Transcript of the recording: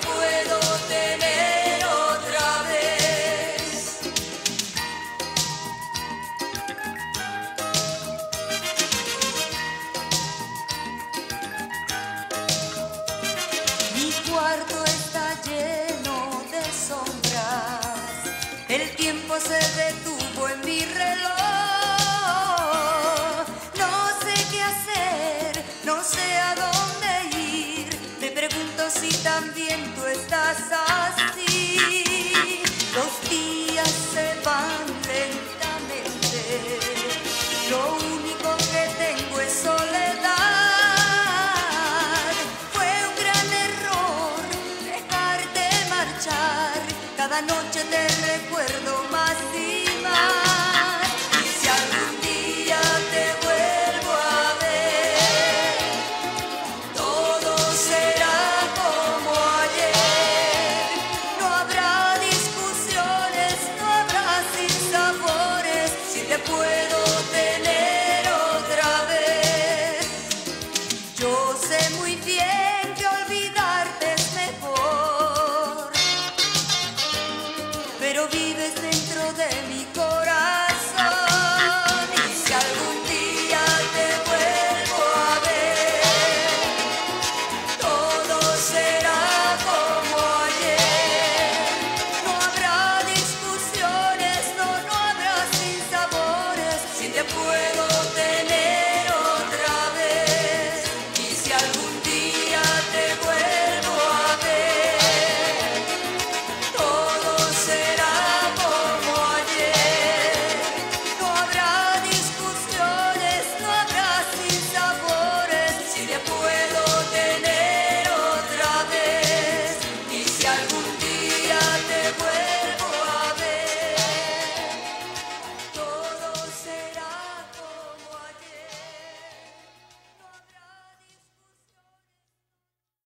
puedo tener otra vez. Mi cuarto está lleno de sombras, el tiempo se detuvo en mi reloj. No sé qué hacer, no sé a dónde ir. Me pregunto si también tú estás así. Los días se van lentamente, lo único que tengo es soledad. Fue un gran error dejarte marchar, cada noche te recuerdo más.